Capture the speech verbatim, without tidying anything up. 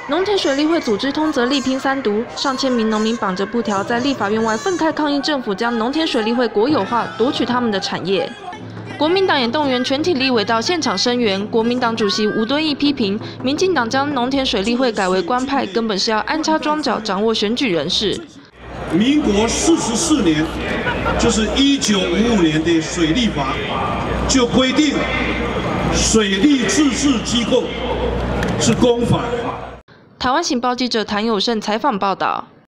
农田水利会组织通则力拼三读，上千名农民绑着布条在立法院外愤慨抗议政府将农田水利会国有化，夺取他们的产业。国民党也动员全体立委到现场声援。国民党主席吴敦义批评，民进党将农田水利会改为官派，根本是要安插庄脚，掌握选举人士。 民国四十四年，就是一九五五年的水利法就规定，水利自治机构是公法。 台湾情报记者谭友胜采访报道。